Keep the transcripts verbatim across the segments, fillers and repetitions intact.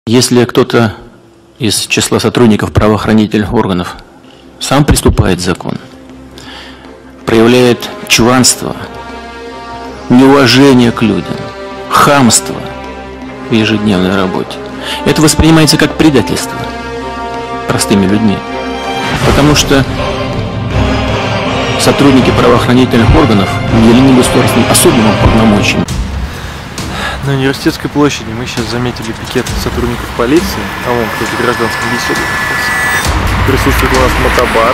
Если кто-то из числа сотрудников правоохранительных органов сам приступает закон, проявляет чванство, неуважение к людям, хамство в ежедневной работе, это воспринимается как предательство простыми людьми. Потому что сотрудники правоохранительных органов наделены государственным особым полномочием. На Университетской площади мы сейчас заметили пикет сотрудников полиции, а вон кто-то гражданском беседе. Присутствует у нас мотобат,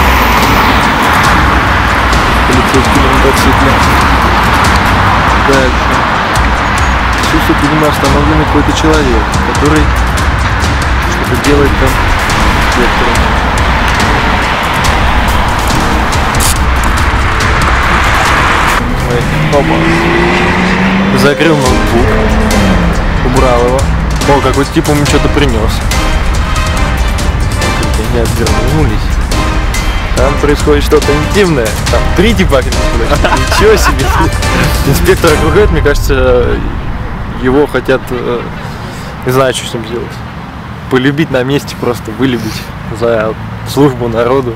полицейский на мотоцикле. Дальше. Присутствует, видимо, остановленный какой-то человек, который что-то делает там инспектором. Опа. Закрыл ноутбук, убрал его. О, какой-то тип ему что-то принес. Они обернулись. Там происходит что-то интимное. Там три типа. Ничего себе. Инспектор округляет, мне кажется, его хотят, не знаю, что с ним сделать. Полюбить на месте, просто вылюбить за службу народу.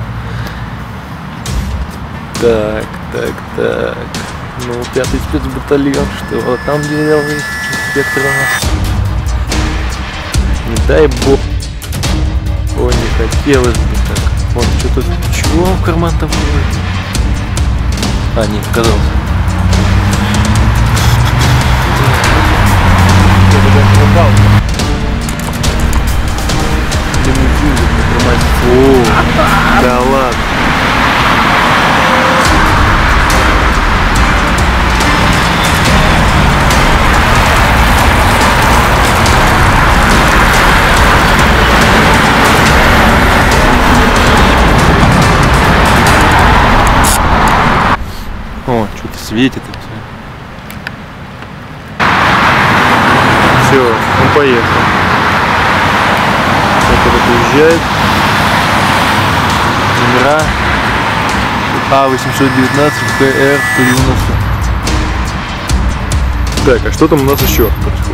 Так, так, так. Ну, пятый спецбатальон, что там делал инспектор у нас? Не дай бог. О, не хотелось бы так. Вон, что-то... Чего в карман там было? А, нет, оказался. О, да ладно. О, что-то светит и все. Все, он поехал. Вот уезжает. Номера А восемьсот девятнадцать П Р сто девяносто. Так, а что там у нас еще происходит?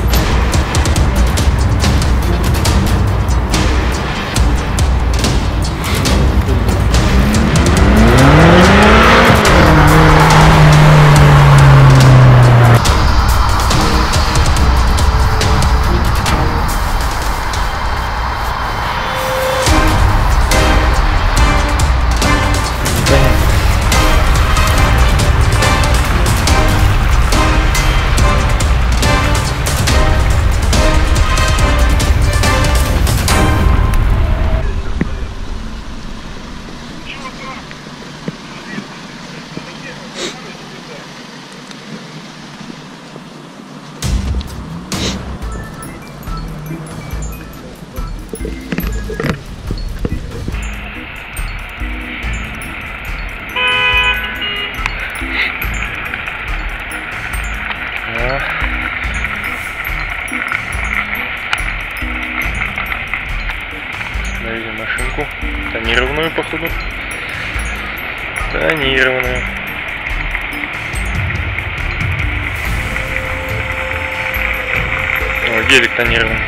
Остановили машинку. Тонированную, походу. Тонированную. О, гелик тонированный.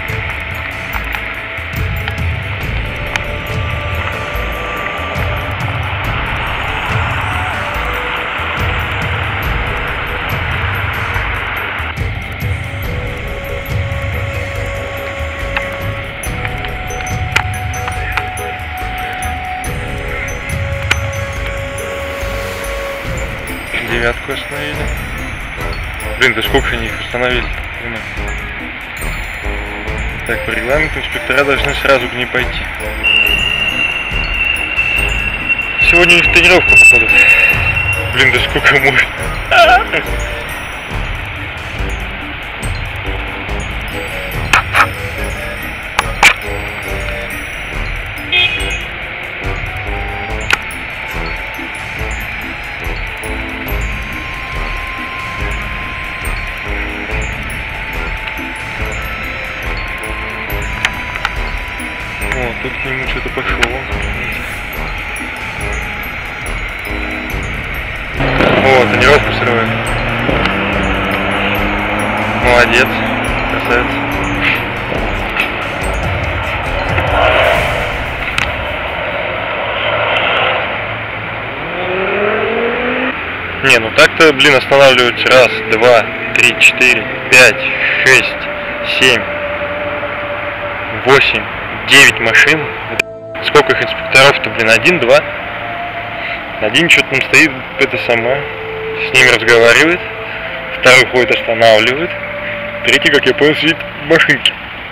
Девятку остановили. Блин, да сколько они их остановили? Так, по регламенту инспектора должны сразу к ней пойти. Сегодня у них тренировка, походу. Блин, да сколько можно? О, тут к нему что-то пошло. О, тренировку срывает. Молодец, красавец. Не, ну так-то, блин, останавливаются раз, два, три, четыре, пять, шесть, семь, восемь, девять машин. Сколько их инспекторов-то, блин, один, два? Один что-то там стоит, это сама, с ними разговаривает, второй ходит, останавливает, третий, как я понял, сидит в машинке.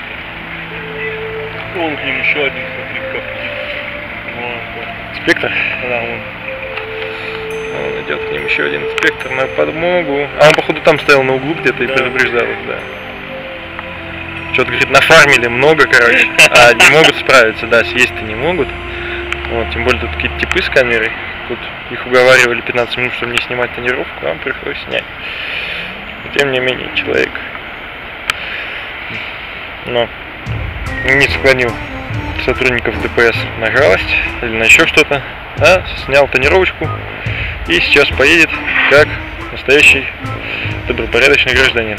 Вон к ним еще один, смотри, как. Инспектор? Да, он. Он идет к ним еще один инспектор на подмогу. А он, походу, там стоял на углу где-то и Да. предупреждал их, да. Что-то, говорит, нафармили много, короче, а не могут справиться, да, съесть-то не могут. Вот, тем более тут какие-то типы с камерой. Тут их уговаривали пятнадцать минут, чтобы не снимать тонировку, а вам пришлось снять. Но, тем не менее, человек, но не склонил сотрудников ДПС на жалость или на еще что-то, а снял тонировочку и сейчас поедет как настоящий добропорядочный гражданин.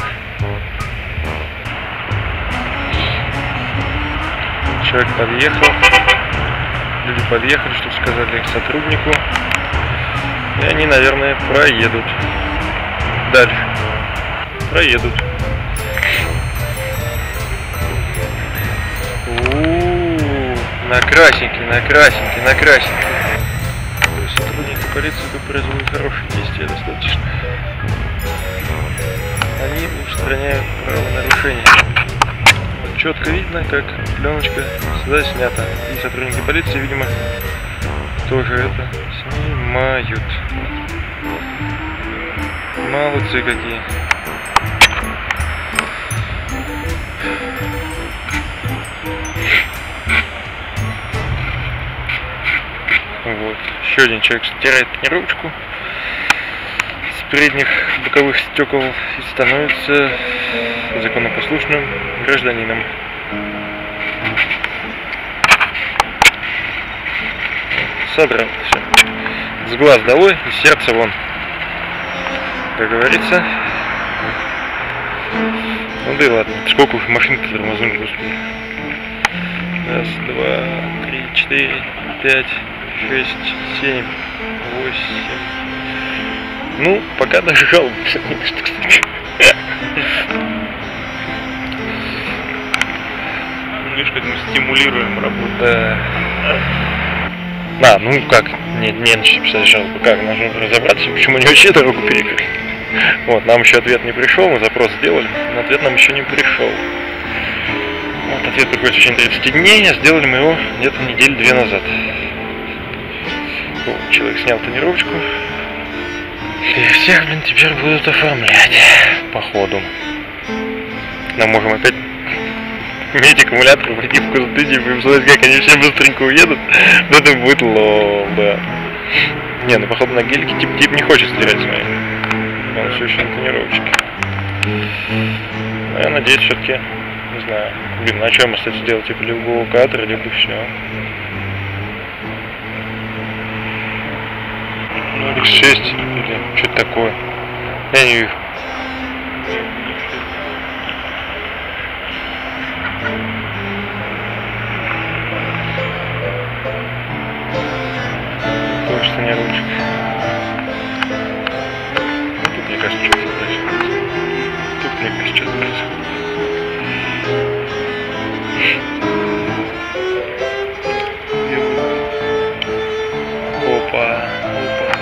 Человек подъехал, люди подъехали, что сказали их сотруднику, и они, наверное, проедут дальше, проедут. У-у-у, на красненький, на красненький, на красненький. Сотрудники полиции тут производят хорошие действия достаточно. Они устраняют правонарушения. Четко видно, как пленочка сюда снята. И сотрудники полиции, видимо, тоже это снимают. Молодцы какие. Вот. Еще один человек стирает тонировочку с передних боковых стекол и становится законопослушным гражданином. Содрал все. С глаз долой и сердце вон. Как говорится. Ну да и ладно. Сколько уж машин-то тормознули, господи. Раз, два, три, четыре, пять, шесть, семь, восемь. Ну, пока даже жалоб не пишет, кстати. Видишь, как мы стимулируем работу. Да. А, ну как, не, не начали писать жалобы, как, нужно разобраться, почему они вообще дорогу перекрыли. Вот, нам еще ответ не пришел, мы запрос сделали, но ответ нам еще не пришел. Вот, ответ приходит в течение тридцати дней, а сделали мы его где-то недели две назад. Вот, человек снял тонировочку. И всех, блин, теперь будут оформлять по ходу. Но можем опять иметь аккумулятор, пойти в Кузатыне и посмотреть, как они все быстренько уедут. Но это будет лоба. Не, ну походу на гелике тип-тип не хочет стирать, смотри. Он все еще на тонировочке. Но я надеюсь, все-таки, не знаю, блин, на чем остается делать, типа либо эвакуатор, либо все. Ну, икс шесть или что-то такое. Я не вижу. Тоже тонировочка. Ну, тут, мне кажется, что-то происходит. Тут, мне кажется, что-то происходит. Опа, опа.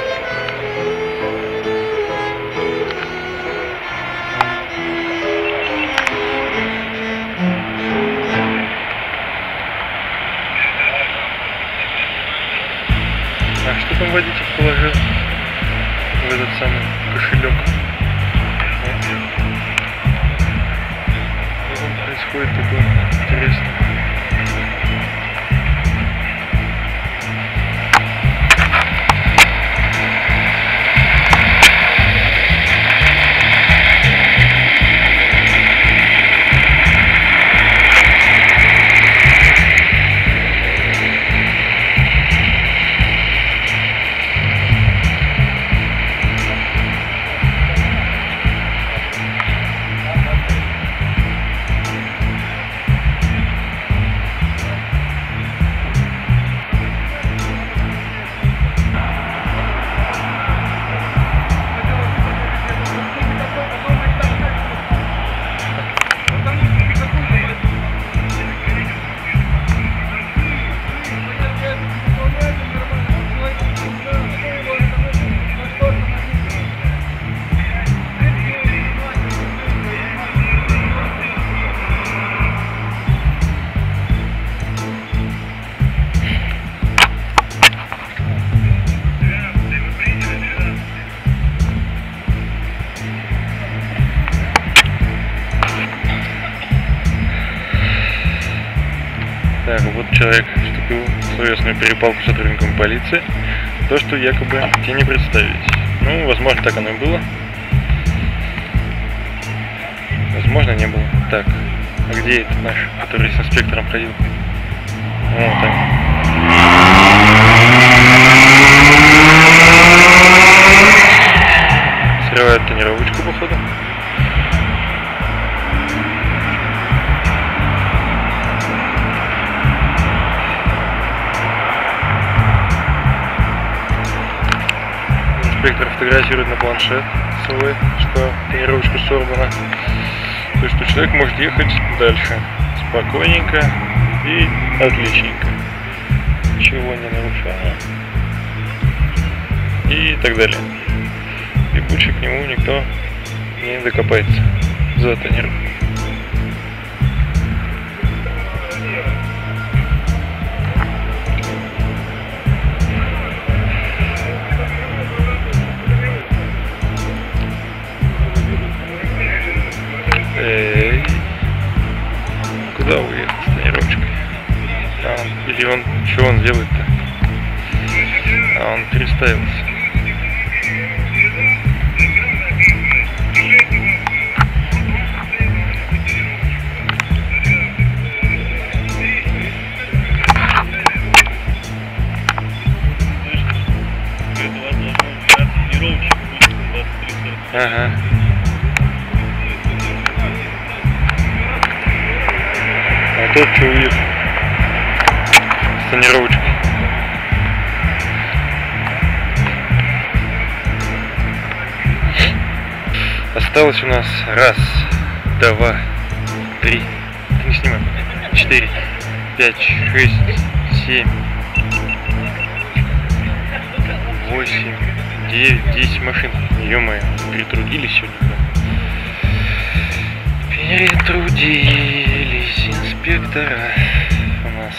А что там водитель положил в этот самый кошелек? Что там происходит такое интересное? Так, вот человек вступил в словесную перепалку с сотрудником полиции. То, что якобы тебе не представить. Ну, возможно, так оно и было. Возможно, не было. Так, а где этот наш, который с инспектором ходил? Вот так. Срывают тонировочку, походу. Инспектор фотографирует на планшет свой, что тонировочка сорвана. То есть, что человек может ехать дальше спокойненько и отличненько, ничего не нарушая и так далее. И больше к нему никто не докопается за тонировку. Эй, куда уехал с тонировочкой? А он, или он, что он делает-то? А он переставился. Ага. А тот что уехал с тонировочкой. Осталось у нас раз, два, три, не снимай, четыре, пять, шесть, семь, восемь, девять, десять машин. Ё-моё, перетрудились сегодня. Перетрудились инспектора у нас.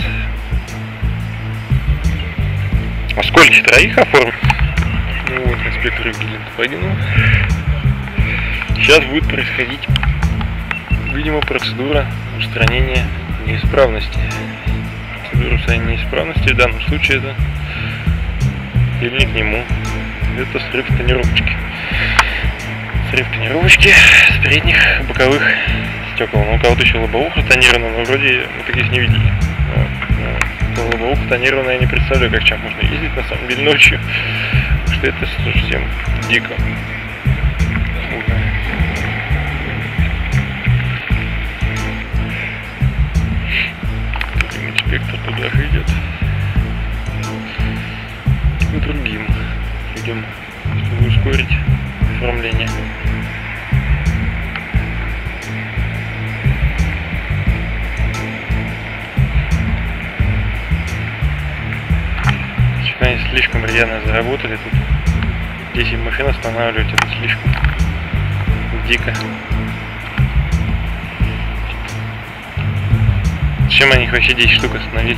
А сколько троих оформили? Ну вот, инспектор Евгений погинул. Сейчас будет происходить, видимо, процедура устранения неисправности. Процедура устранения неисправности в данном случае это или не к нему. Это срыв тонировочки. Срыв тонировочки с передних боковых стекол. Ну, у кого-то еще лобовуха тонирована, но вроде мы таких не видели. Вот. Но лобовуха тонированная я не представляю, как чем можно ездить на самом деле ночью. Потому что это совсем дико. Инспектор туда же идет. К другим людям, чтобы ускорить оформление. Что они слишком рьяно заработали тут. десять машин останавливать, это слишком дико. Зачем они их вообще десять штук остановили?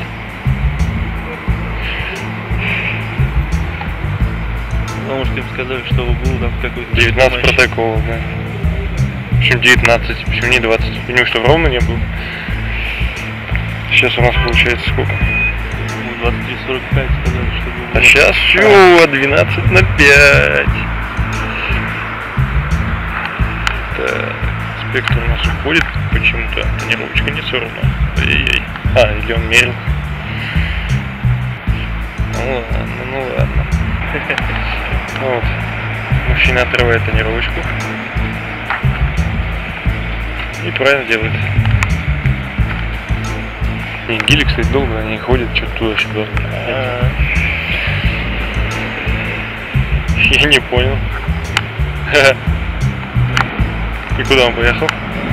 Потому что им сказали, что в углу там какой-то девятнадцать протоколов, да. Почему девятнадцать? Почему не двадцать? У него что, ровно не было? Сейчас у нас получается сколько? двадцать три сорок пять сказали, что было. А сейчас все, двенадцать на пять. Так, инспектор у нас уходит почему-то. Тонировочка не сорвана. Ай-яй-яй. А, или он мерил. Ну ладно, ну ладно. Вот. Мужчина отрывает тонировочку. И правильно делает. И гели, кстати, долго они ходят, что-то туда-сюда. А-а-а. Я не понял. И куда он поехал?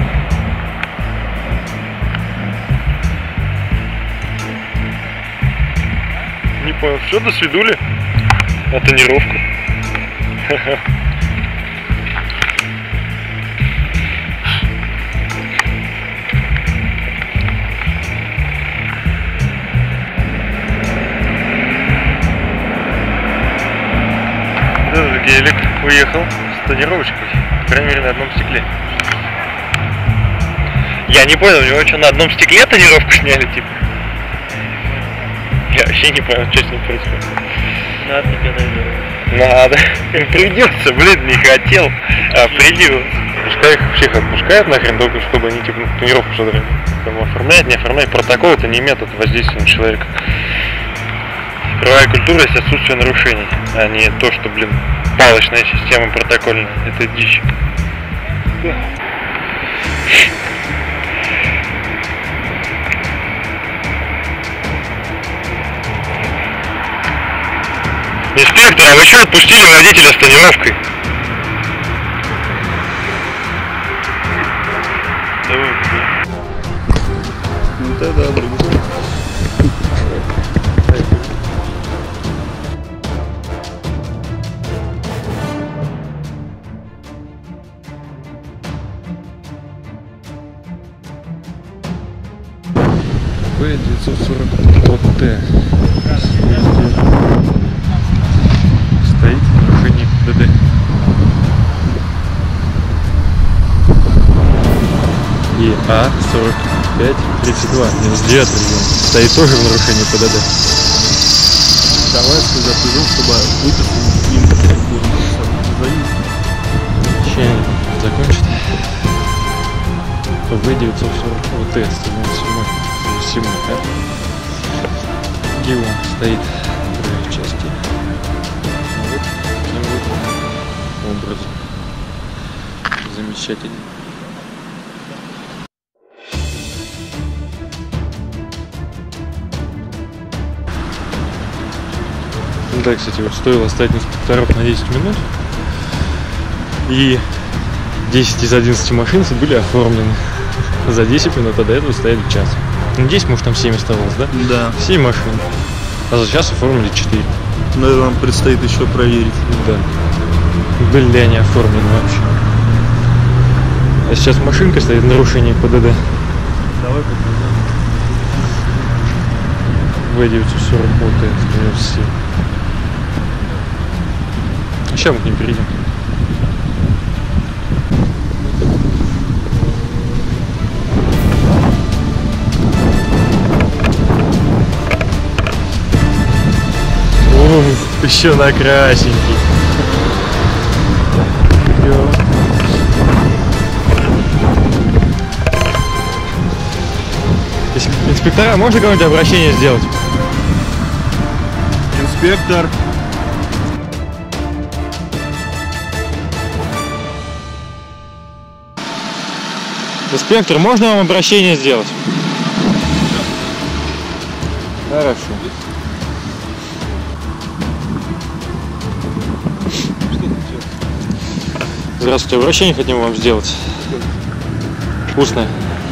Не понял. Все, до свидули? А тонировку? Этот гелик уехал с тонировочкой. По крайней мере, на одном стекле. Я не понял, у него что, на одном стекле тонировку сняли, типа? Я вообще не понял, что с ним происходит. Надо тебе найдем. Надо. Придется, блин, не хотел, а придется. Пускай их всех отпускают нахрен, только чтобы они типа тренировку содрали. Кому оформляет, не оформляет. Протокол это не метод воздействия на человека. Правовая культура есть отсутствие нарушений, а не то, что, блин, палочная система протокольная. Это дичь. Инспектор, а вы что отпустили водителя с тонировкой? Давай. Ну тогда другой. бэ девятьсот сорок Т. Стоит нарушение ДД. И А сорок пять тридцать два, минус девятый регион. Стоит тоже в нарушении ПДД. Давай запрягу, чтобы выписать с ним Сейчас закончит. вэ девятьсот сорок Т, сто девяносто семь, да? Гео стоит в правой части. Вот таким вот образом. Замечательно. Да, кстати, вот стоило оставить инспекторов на десять минут. И десять из одиннадцати машин были оформлены за десять минут, а до этого стояли час. Ну, десять, может, там семь оставалось, да? Да. семь машин. А за час оформили четыре. Но это нам предстоит еще проверить. Да. Были ли они оформлены вообще. А сейчас машинка стоит в нарушении ПДД. Давай попробуем. вэ девятьсот сорок Т, сто девяносто семь. Сейчас мы к ним перейдем. Уф, еще накрасенький. Инспектора, можно какое-нибудь обращение сделать? Инспектор. Инспектор, можно вам обращение сделать? Хорошо. Здравствуйте, обращение хотим вам сделать. Устное.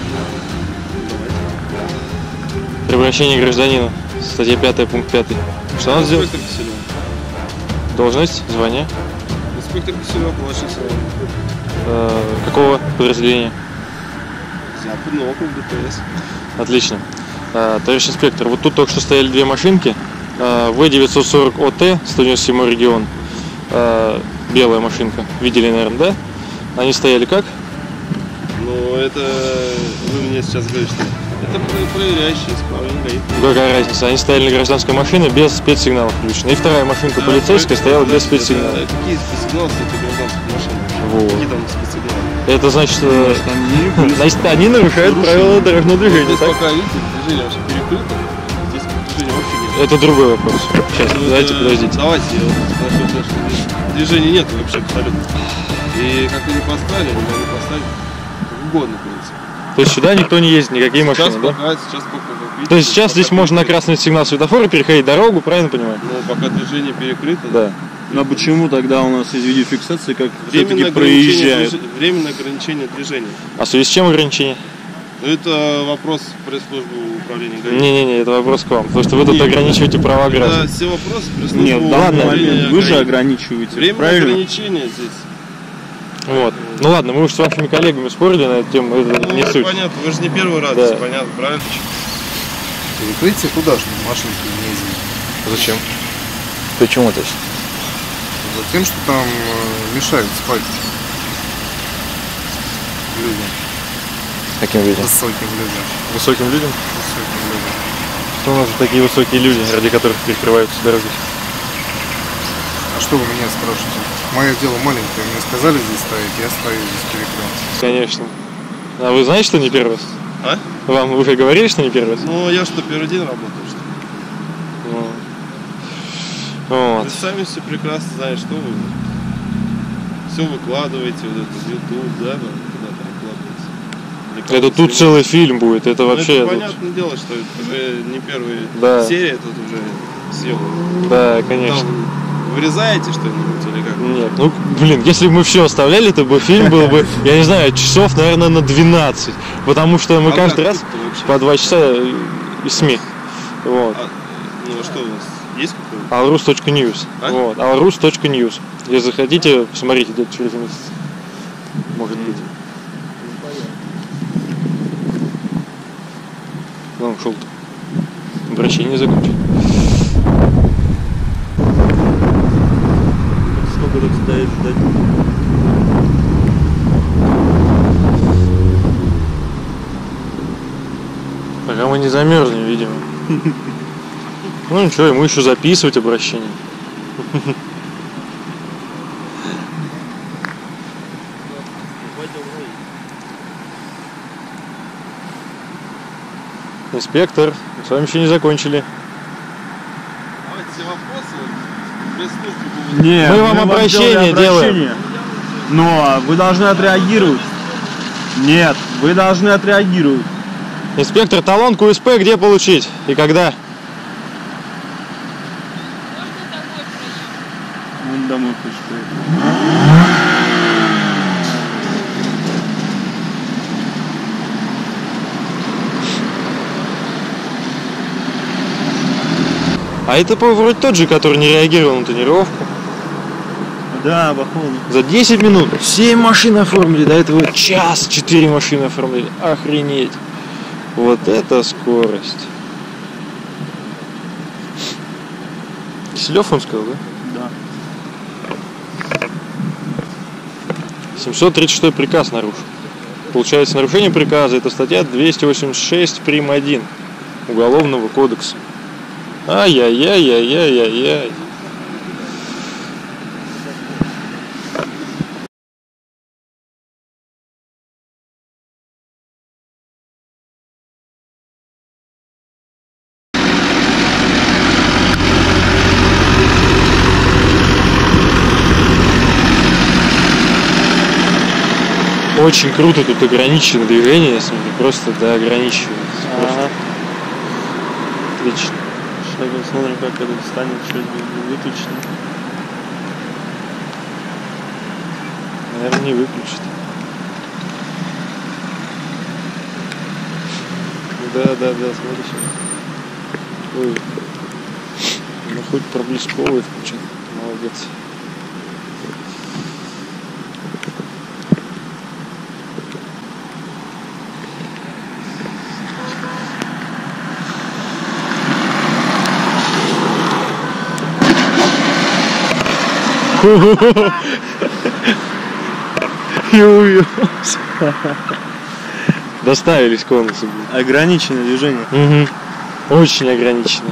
При обращении гражданина. Статья пятая, пункт пятый. Что надо сделать? Должность, звание. Инспектор Киселев, младший срок. Э, какого подразделения? Западный округ ДПС. Отлично. Э, товарищ инспектор, вот тут только что стояли две машинки. Э, вэ девятьсот сорок О Т, сто девяносто седьмой регион. Э, белая машинка. Видели, наверное, да? Они стояли как? Ну, это вы мне сейчас говорите, что это проверяющие исправление ГАИ. Какая разница? Они стояли на гражданской машине без спецсигналов включено. И вторая машинка Да, полицейская это, стояла без это, спецсигналов. это, какие спецсигналы, это гражданская машина? Вот. Какие там спецсигналы? Это значит, что Они, значит, они нарушают правила дорожного движения. Здесь Так? пока, видите, движение вообще перекрыто. Здесь движения вообще нет. Это другой вопрос. Сейчас, Ну, давайте, это- подождите. Давайте, я вот спрошу, потому что здесь движения нет вообще абсолютно. И как они поставили, они могли поставить как угодно, в принципе. То есть сюда никто не ездит, никакие Сейчас машины, да? пока, сейчас пока, как видите, То есть сейчас пока здесь можно на перекрыто. красный сигнал светофора переходить дорогу, правильно понимаю? Ну, пока движение перекрыто. Да. Ну а почему тогда у нас из видеофиксации как Временное все-таки ограничение, проезжают? движ- временное ограничение движения. А в связи с чем ограничение? Ну, это вопрос пресс-службы управления ГАИ. Не-не-не, это вопрос к вам. Потому что вы тут Нет, ограничиваете права Это граждан. все вопросы пресс-службы Нет, в данный управления момент вы же ГАИ. ограничиваете, Временное правильно? ограничение здесь. Вот. Ну ладно, мы уже с вашими коллегами спорили на эту тему, это Ну, не это суть. понятно, вы же не первый раз, Да. все понятно, правильно? Перекрытие куда же машинки не ездят? Зачем? Почему то есть? Затем, что там э, мешают спать людям, Каким видом? высоким людям, Высоким людям? высоким людям. Что у нас за такие высокие люди, ради которых перекрываются дороги? А что вы меня спрашиваете? Мое дело маленькое, мне сказали здесь стоять, я стою здесь перекрыл. Конечно. А вы знаете, что не первый раз? А? Вам уже говорили, что не первый раз? Ну, я что, первый день работаю, что ли? Ну, вот. Вы сами все прекрасно знаете, что вы все выкладываете, вот это в YouTube, да, куда-то выкладываете. Это тут целый фильм будет, это Ну, вообще... это тут- понятное дело, что это уже не первая Да. серия, тут уже съемок. Да, конечно. Там вырезаете что-нибудь или как? Нет, ну, блин, если бы мы все оставляли, то бы фильм был бы, я не знаю, часов, наверное, на двенадцать. Потому что мы А каждый как раз тут-то вообще? по два часа и СМИ. Вот. А, ну, а что у вас? Есть какой-то? алрус точка ньюс. А? Вот. алрус точка ньюс. Если захотите, посмотрите где-то через месяц. Может быть. Ну, ушел. Обращение закончил. Сколько тут стоит ждать? Пока мы не замерзнем, видимо. Ну ничего, ему еще записывать обращение. Инспектор, мы с вами еще не закончили. Давайте все вопросы без службы будут. Нет, Мы вам обращение делаем. Но вы должны отреагировать. Нет, вы должны отреагировать. Инспектор, талон ку эс пэ где получить и когда? Он домой хочет. А это по- вроде тот же, который не реагировал на тонировку. Да, Бахмон. За десять минут семь машин оформили, до этого час четыре машины оформили. Охренеть. Вот это скорость. Киселев он сказал, да? Да. семьсот тридцать шестой приказ нарушил. Получается, нарушение приказа — это статья двести восемьдесят шесть прим. один Уголовного кодекса. Ай-яй-яй-яй-яй-яй-яй. Очень круто тут ограничено движение, я смотрю, просто да, ограничивается. Ага. Отлично. Сейчас мы смотрим, как это станет чуть выключено. Наверное, не выключит. Да, да, да, смотри. Ой. Ну хоть проблесковый включил. Молодец. Доставились конусы. Ограниченное движение. Угу. Очень ограничено.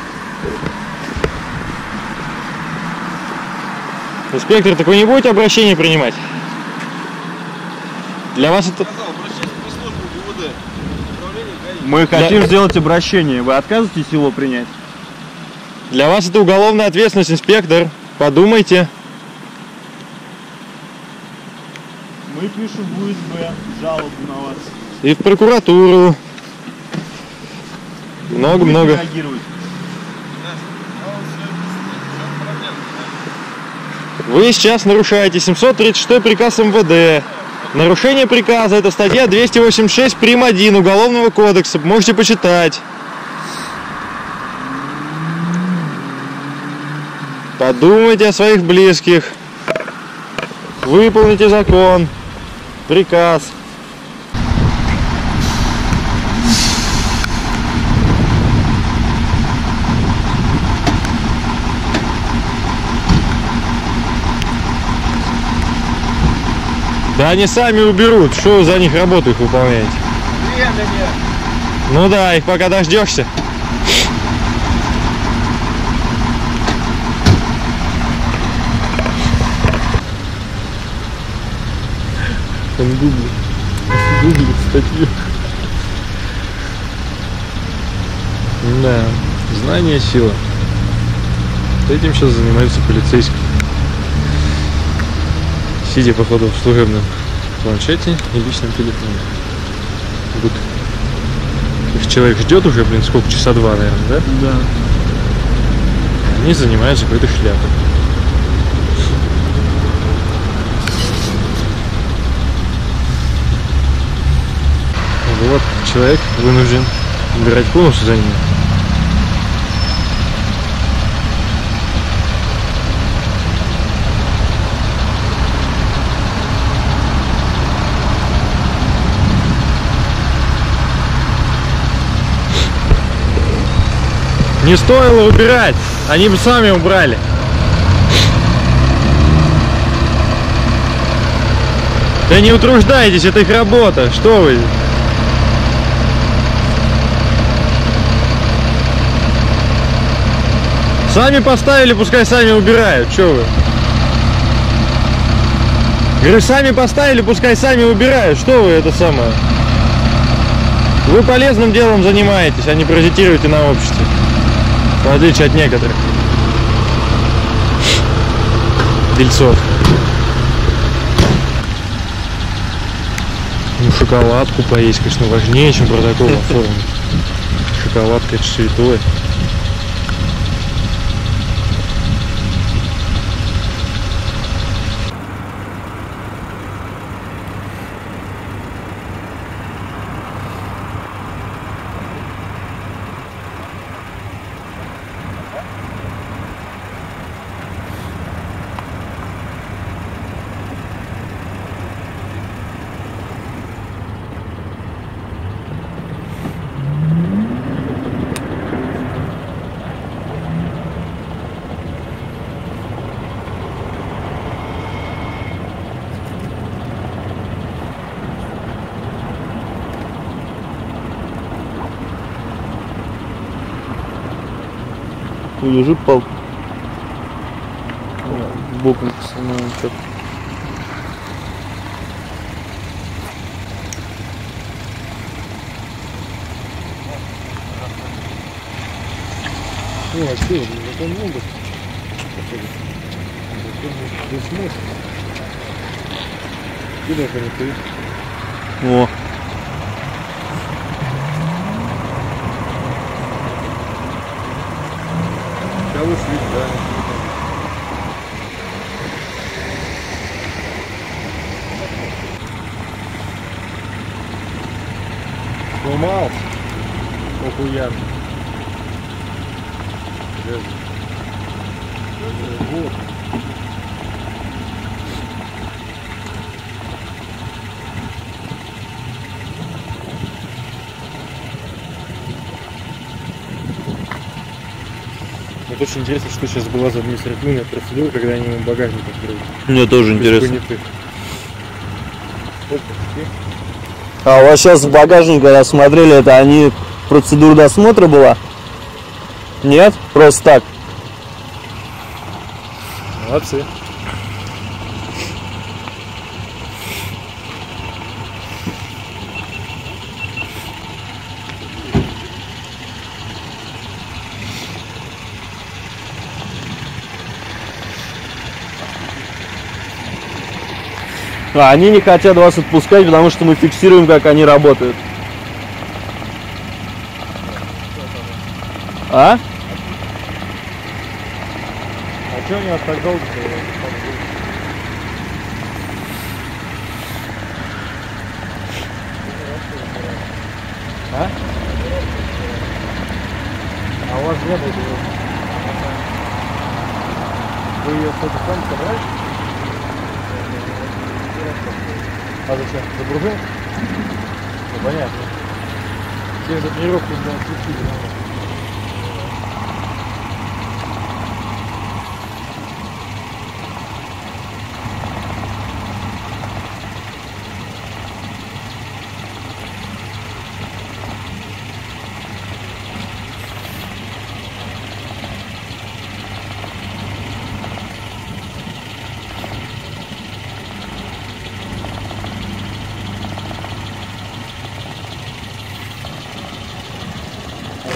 Инспектор, так вы не будете обращение принимать? Для вас это... Сказал, обращайтесь по службу ГУВД. Управление ГАИ. Мы хотим сделать обращение. Вы отказываетесь его принять? Для вас это уголовная ответственность, инспектор. Подумайте. Мы пишем в у эс бэ жалобу на вас. И в прокуратуру. Много-много. Реагировать. Вы сейчас нарушаете семьсот тридцать шестой приказ эм вэ дэ. Нарушение приказа — это статья двести восемьдесят шесть прим. один Уголовного кодекса. Можете почитать. Подумайте о своих близких. Выполните закон. Приказ. Да они сами уберут. Что вы за них работу их выполняете? Ну да, их пока дождешься. Он гуглит. Гуглит статью. Да, знание сила. Этим сейчас занимаются полицейские. Сидя, походу, в служебном планшете и личном телефоне. Вот. Их человек ждет уже, блин, сколько? Часа два, наверное, да? Да. Они занимаются какой-то шляпой. Вот человек вынужден убирать конусу за ним. Не стоило убирать, они бы сами убрали. Да не утруждайтесь, это их работа, что вы? Сами поставили, пускай сами убирают, что вы? Говорю, сами поставили, пускай сами убирают, что вы это самое? Вы полезным делом занимаетесь, а не паразитируете на обществе. В отличие от некоторых дельцов. Ну, шоколадку поесть, конечно, важнее, чем протокол оформить. Шоколадка — это святое. Лежит палка. Боком самое что-то. Ну, а что, это много. Здесь мост. Куда они? О. Кого свидания? Сломал? Охуенно. Вот. Вот очень интересно, что сейчас была за административная процедура, когда они ему багажник открыли. Мне тоже интересно. Понятых. А у вас сейчас в багажник, когда смотрели, это они процедура досмотра была? Нет? Просто так? Молодцы. А они не хотят вас отпускать, потому что мы фиксируем, как они работают. А? А что они вас так долго? А? А у вас не было? Вы ее что-то сами собрали? А зачем? Загрузил? Ну, понятно. Все за тренировку для отключили.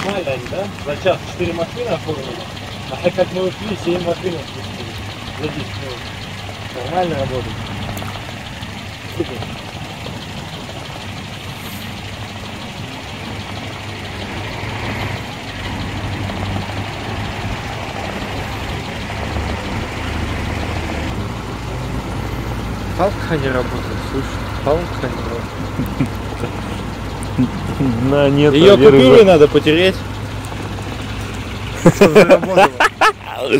Нормально они, да? За час четыре машины оформили, а как мы ушли, семь машин отпустили. За десять минут. Нормально работает. Супер. Палка не работает, слушай, палка не работает. На, нет, Ее наверное, купюры надо потереть. Чтобы заработало. А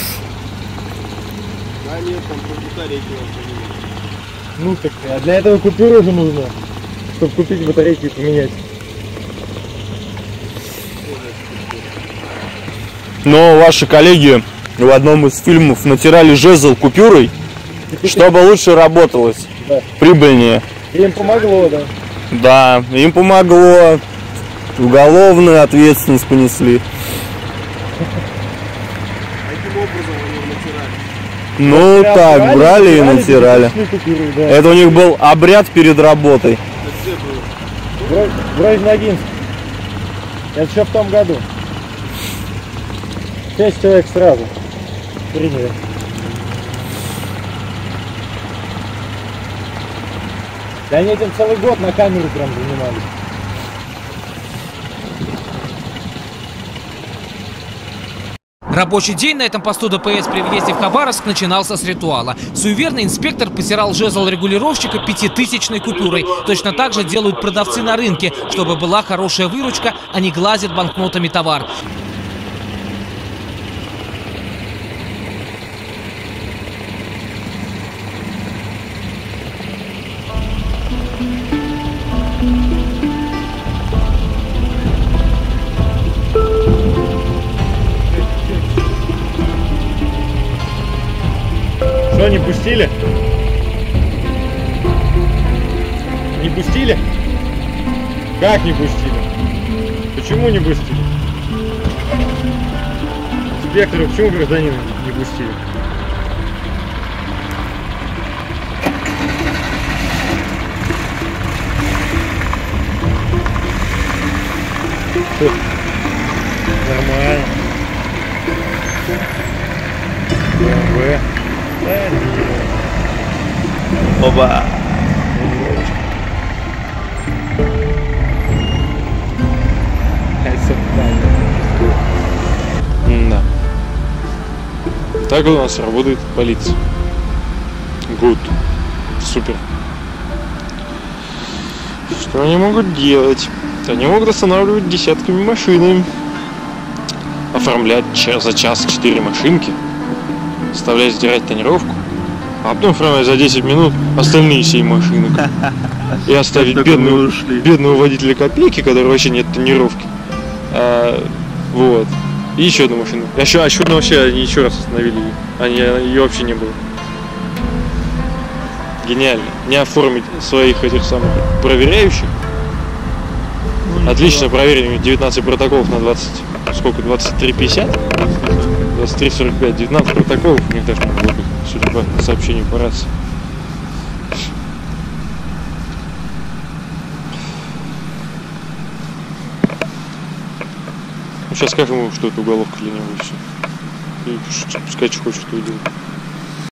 нет, там про батарейки надо поменять. Ну так, а для этого купюры же нужно, чтобы купить батарейки и поменять. Но ваши коллеги в одном из фильмов натирали жезл купюрой, чтобы лучше работалось, Да. прибыльнее. Им помогло, да. Да, им помогло, уголовную ответственность понесли. Каким образом они его натирали? Ну так, брали и натирали. Купюры, да. Это у них был обряд перед работой. Это где было? Вроде, вроде Ногинск. Это еще в том году. Шесть человек сразу приняли. Да они этим целый год на камеру прям занимались. Рабочий день на этом посту ДПС при въезде в Хабаровск начинался с ритуала. Суеверный инспектор потирал жезл регулировщика пятитысячной купюрой. Точно так же делают продавцы на рынке, чтобы была хорошая выручка, а не глазят банкнотами товар. Что, не пустили? Не пустили? Как не пустили? Почему не пустили? Инспекторы, почему гражданина не пустили? Что? Нормально. БМВ. Оба. Да. Так у нас работает полиция. Good. Супер. Что они могут делать? Они могут останавливать десятками машин, оформлять за час четыре машинки, заставлять сдирать тонировку, а потом оформлять за десять минут остальные семь машинок. И оставить бедного, бедного водителя копейки, который вообще нет тонировки. А, вот. И еще одну машину. А еще, а еще одну вообще они еще раз остановили ее. Они, ее вообще не было. Гениально. Не оформить своих этих самых проверяющих. Отлично проверили девятнадцать протоколов на двадцать. Сколько? двадцать три пятьдесят? двадцать три сорок пять. девятнадцать протоколов у них должно было быть, судя по сообщению по рации. Сейчас скажем ему, что это уголовка для него и все. И пускай что хочет, что и делает.